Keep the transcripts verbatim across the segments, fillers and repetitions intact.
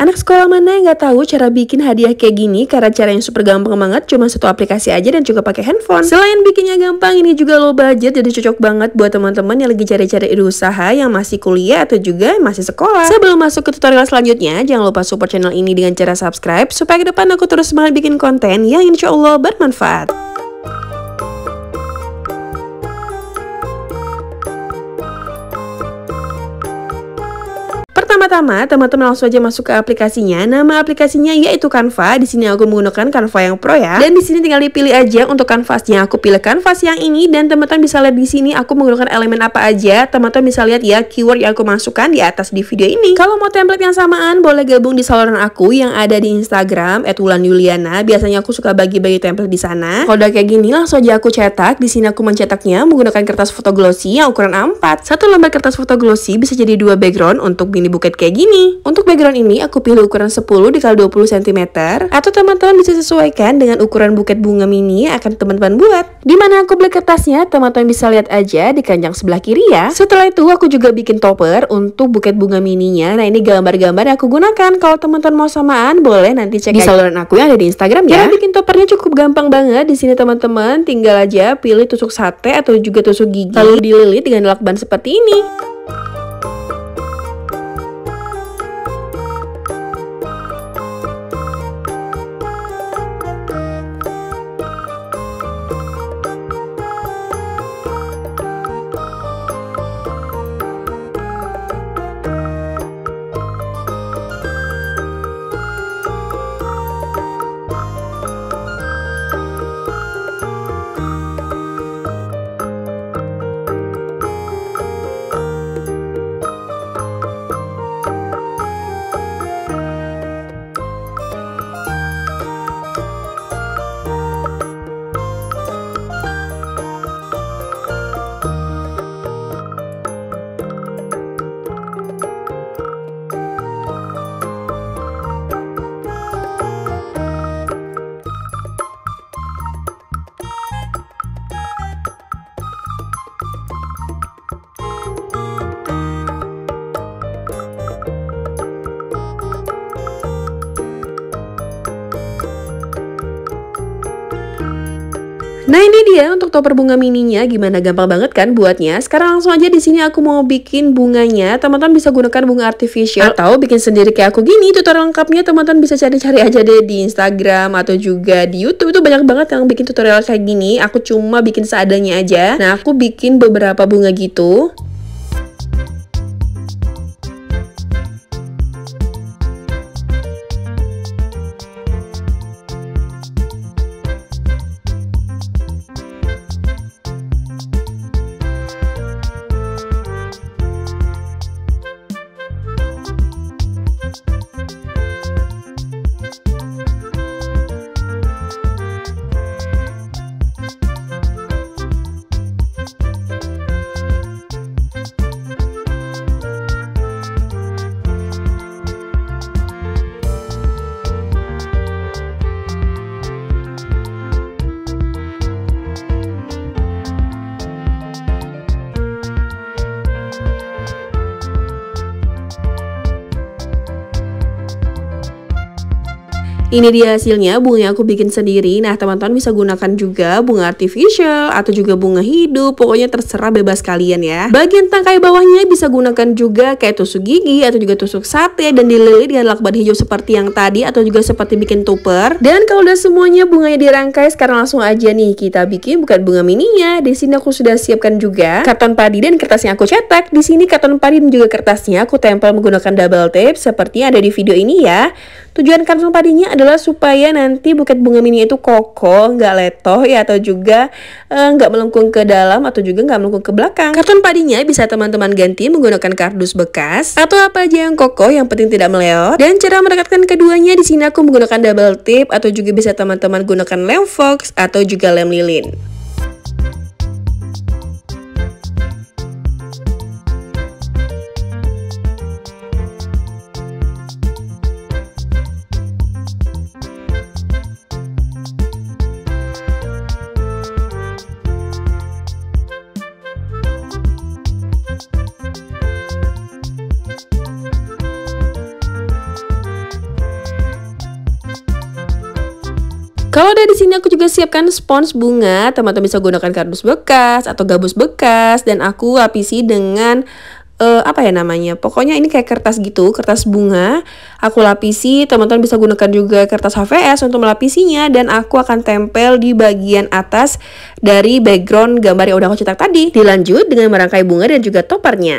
Anak sekolah mana yang nggak tahu cara bikin hadiah kayak gini karena cara yang super gampang banget, cuma satu aplikasi aja dan juga pakai handphone. Selain bikinnya gampang, ini juga low budget, jadi cocok banget buat teman-teman yang lagi cari-cari ide usaha yang masih kuliah atau juga masih sekolah. Sebelum masuk ke tutorial selanjutnya, jangan lupa support channel ini dengan cara subscribe supaya ke depan aku terus semangat bikin konten yang insya Allah bermanfaat. Pertama-tama, teman-teman langsung aja masuk ke aplikasinya. Nama aplikasinya yaitu Canva. Di sini aku menggunakan Canva yang Pro ya. Dan di sini tinggal dipilih aja untuk kanvasnya. Aku pilih kanvas yang ini dan teman-teman bisa lihat di sini aku menggunakan elemen apa aja. Teman-teman bisa lihat ya keyword yang aku masukkan di atas di video ini. Kalau mau template yang samaan, boleh gabung di saluran aku yang ada di Instagram et wulan yuliana. Biasanya aku suka bagi-bagi template di sana. Kalau udah kayak gini, langsung aja aku cetak. Di sini aku mencetaknya menggunakan kertas foto glossy yang ukuran A empat. Satu lembar kertas foto glossy bisa jadi dua background untuk mini buket kayak gini. Untuk background ini aku pilih ukuran sepuluh dikali dua puluh sentimeter, atau teman-teman bisa sesuaikan dengan ukuran buket bunga mini yang akan teman-teman buat. Dimana aku beli kertasnya, teman-teman bisa lihat aja di keranjang sebelah kiri ya. Setelah itu aku juga bikin topper untuk buket bunga mininya. Nah, ini gambar-gambar yang aku gunakan. Kalau teman-teman mau samaan, boleh nanti cek di saluran aku yang ada di Instagram ya. Cara bikin toppernya cukup gampang banget. Di sini teman-teman tinggal aja pilih tusuk sate atau juga tusuk gigi, lalu dililit dengan lakban seperti ini. Nah, ini dia untuk topper bunga mininya. Gimana, gampang banget kan buatnya? Sekarang langsung aja di sini aku mau bikin bunganya. Teman-teman bisa gunakan bunga artificial atau bikin sendiri kayak aku gini. Tutorial lengkapnya teman-teman bisa cari-cari aja deh di Instagram atau juga di YouTube. Itu banyak banget yang bikin tutorial kayak gini. Aku cuma bikin seadanya aja. Nah, aku bikin beberapa bunga gitu. Ini dia hasilnya, bunga yang aku bikin sendiri. Nah, teman-teman bisa gunakan juga bunga artificial atau juga bunga hidup. Pokoknya terserah, bebas kalian ya. Bagian tangkai bawahnya bisa gunakan juga kayak tusuk gigi atau juga tusuk sate dan dililit dengan lakban hijau seperti yang tadi atau juga seperti bikin topper. Dan kalau udah semuanya bunganya dirangkai, sekarang langsung aja nih kita bikin bukan bunga mininya. Di sini aku sudah siapkan juga karton padi dan kertasnya aku cetak. Di sini karton padi dan juga kertasnya aku tempel menggunakan double tape seperti yang ada di video ini ya. Tujuan karton padinya adalah supaya nanti buket bunga mini itu kokoh, nggak letoh ya, atau juga eh, nggak melengkung ke dalam atau juga nggak melengkung ke belakang. Karton padinya bisa teman-teman ganti menggunakan kardus bekas atau apa aja yang kokoh, yang penting tidak meleot. Dan cara merekatkan keduanya, di sini aku menggunakan double tape atau juga bisa teman-teman gunakan lem fox atau juga lem lilin. Kalau dari sini aku juga siapkan spons bunga, teman-teman bisa gunakan kardus bekas atau gabus bekas, dan aku lapisi dengan uh, apa ya namanya, pokoknya ini kayak kertas gitu, kertas bunga. Aku lapisi, teman-teman bisa gunakan juga kertas H V S untuk melapisinya, dan aku akan tempel di bagian atas dari background gambar yang udah aku cetak tadi. Dilanjut dengan merangkai bunga dan juga toppernya.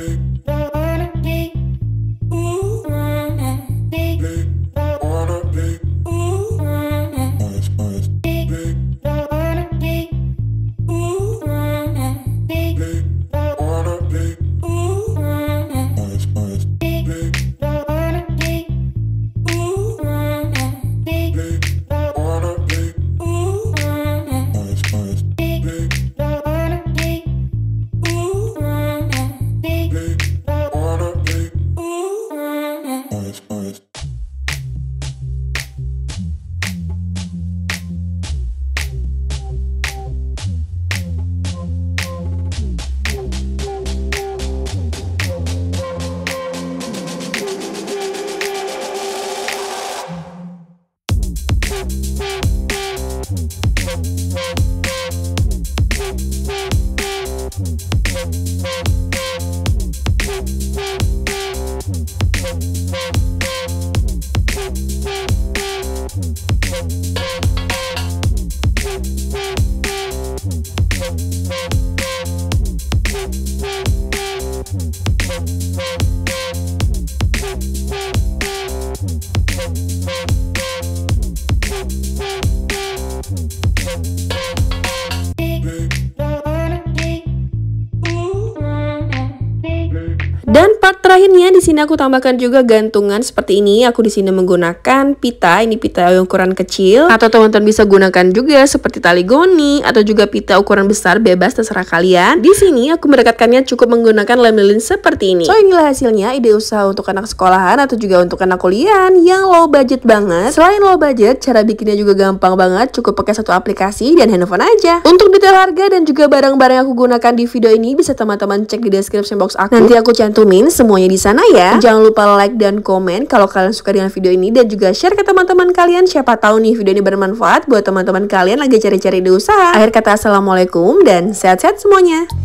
Dan part terakhirnya di sini aku tambahkan juga gantungan seperti ini. Aku di sini menggunakan pita, ini pita yang ukuran kecil, atau teman-teman bisa gunakan juga seperti tali goni atau juga pita ukuran besar, bebas terserah kalian. Di sini aku mendekatkannya cukup menggunakan lem lilin seperti ini. So inilah hasilnya, ide usaha untuk anak sekolahan atau juga untuk anak kuliah yang low budget banget. Selain low budget, cara bikinnya juga gampang banget, cukup pakai satu aplikasi dan handphone aja. Untuk detail harga dan juga barang-barang yang aku gunakan di video ini bisa teman-teman cek di description box aku. Nanti aku cantum semuanya di sana ya. Jangan lupa like dan komen kalau kalian suka dengan video ini, dan juga share ke teman-teman kalian. Siapa tahu nih video ini bermanfaat buat teman-teman kalian lagi cari-cari ide usaha. Akhir kata, assalamualaikum dan sehat-sehat semuanya.